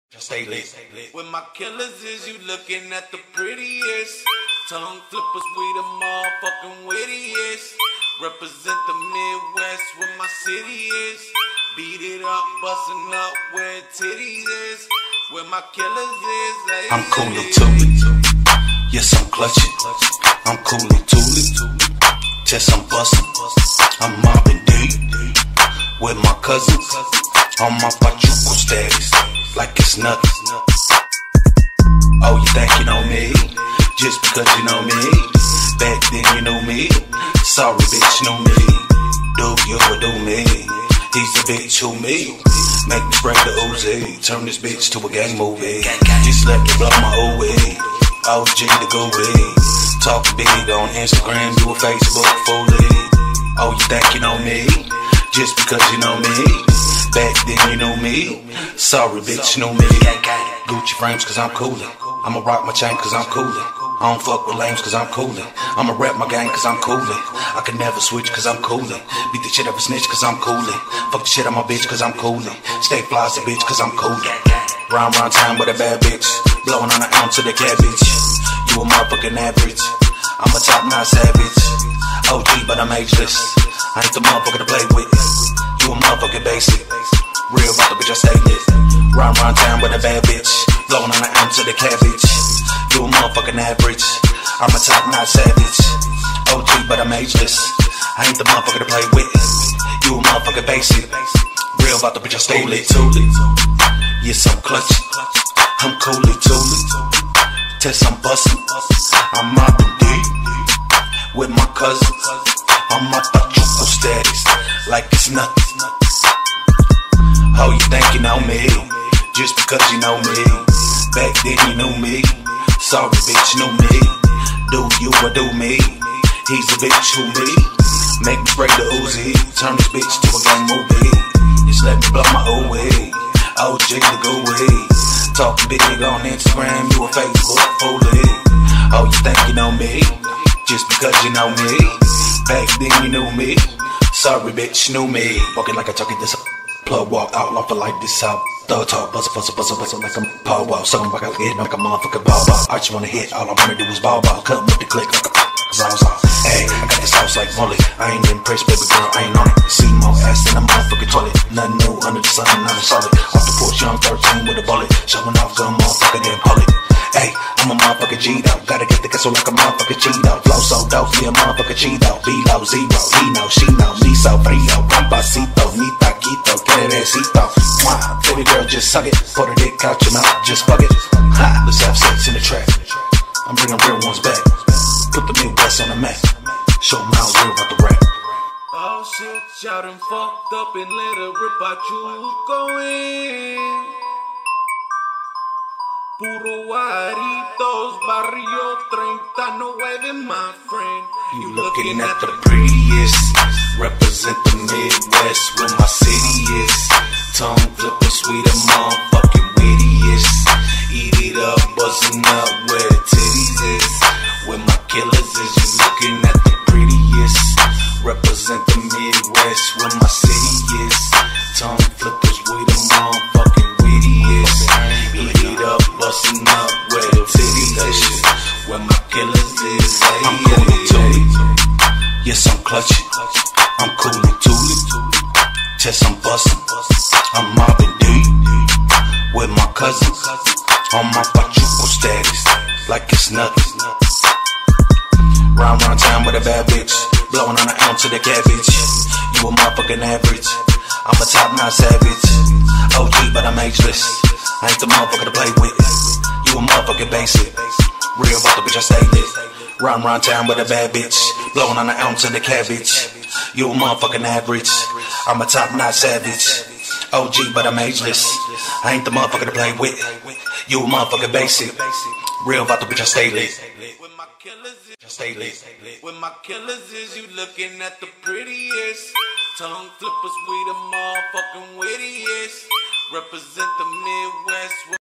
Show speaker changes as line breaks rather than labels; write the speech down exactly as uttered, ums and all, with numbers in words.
Stay lit.
With my killers is you looking at the prettiest. Tongue flippers, we the motherfucking wittiest. Represent the Midwest where my city is. Beat it up, bustin' up where titties is. Where my killers is. Ay,
I'm coolin' too. Yes, I'm clutching. I'm coolin' too. Chest, I'm bustin'. I'm mobbing deep with my cousins on my pachuco status, like it's nothing. Oh, you think you know me just because you know me? Back then you knew me. Sorry, bitch, knew me. Do you or do me? He's a bitch who me. Make me spray the Uzi. Turn this bitch to a gang movie. Just let me blow my O E. O G to go with. Talk big on Instagram, do a Facebook fully. Oh, you think you know me just because you know me? Back then you knew me. Sorry, bitch, you knew me. Gucci frames cause I'm coolin'. I'ma rock my chain cause I'm coolin'. I don't fuck with lames cause I'm coolin'. I'ma rap my gang cause I'm coolin'. I can never switch cause I'm coolin'. Beat the shit up a snitch cause I'm coolin'. Fuck the shit out my bitch cause I'm coolin'. Stay fly as a bitch cause I'm coolin'. Round round time with a bad bitch. Blowin' on an ounce of the cabbage. You a motherfucking average. I'm a top notch savage. O G but I'm ageless. I ain't the motherfucker to play with. You a motherfucking basic. Real about the bitch I stay lit. Round round town with a bad bitch. Blowing on an ounce of the cabbage. You a motherfucking average. I'm a top notch savage. O G but I'm ageless. I ain't the motherfucker to play with. You a motherfucking basic. Real about the bitch I stay lit. Yes, I'm clutching. I'm coolly tooly. Test I'm bustin'. I'm mobbing deep with my cousins on my pachuco status, like it's nothing. Oh, you think you know me just because you know me? Back then you knew me. Sorry, bitch, you knew me. Do you or do me? He's a bitch who me. Make me spray the Uzi. Turn this bitch to a gang movie. Just let me blow my O E. O G to go with. Talking big on Instagram, you a Facebook fully. Oh, you think you know me just because you know me? Back then you knew me. Sorry, bitch, you knew me. Walking like a chucky this up. Plug walk out, lawful like this out. Thug talk, buzzer, buzzer, buzzer, buzzer like I'm power wow. Suckin' back out, getting like a motherfucking ball ball. I just wanna hit, all I wanna do is ball ball. Cut with the click like a zaza. Hey, I got this house like Molly. I ain't impressed, baby girl, I ain't on it. See more ass than a motherfucking toilet. Nothing new under the sun, I'm solid. Off the porch, young thirteen with a bullet. Showing off gun, motherfucker, then pull it. Hey, I'm a motherfucker G-Dog. Gotta get the castle like a motherfucker Cheeto. Flow so dope, me a motherfucker Cheeto. Below zero, he know, she know. Me so frio, papacito, mi taquito, querecito. Mwah, baby girl, just suck it. Put her dick out your mouth, just fuck it. Ha, let's have sex in the trap. I'm bringing real ones back. Put the Midwest on the map. Show them how real about the rap.
oh shit, y'all done fucked up and let her rip out you going. Puro guaritos, barrio thirty-nine, my friend.
You looking at the prettiest. Represent the Midwest where my city is. Tongue flippin' sweet and motherfucking wittiest. Eat it up, buzzing up where the titties is. Where my killers is. You looking at the prettiest. Represent the Midwest where my city is. Tongue flippers with the motherfucking wittiest. Eat it up, bustin' up where the titties is. Where my killers is. I'm coolin' too. Yes, I'm clutching. I'm coolin' too. Chest I'm bustin'. I'm mobbing deep with my cousins on my pachuco status, like it's nothing. Round round town with a bad bitch. Blowing on an ounce of the cabbage. You a motherfucking average. I'm a top notch savage. O G but I'm ageless. I ain't the motherfucker to play with. You a motherfucking basic. Real about the bitch I stay lit. Round round town with a bad bitch. Blowing on an ounce of the cabbage. You a motherfucking average. I'm a top notch savage. O G but I'm ageless. I ain't the motherfucker to play with. You a motherfucking basic. Real about the bitch I stay lit.
With my killers is,
Stay lit.
with my killers is you looking at the prettiest. Tongue flippers, we the motherfucking wittiest. Represent the Midwest.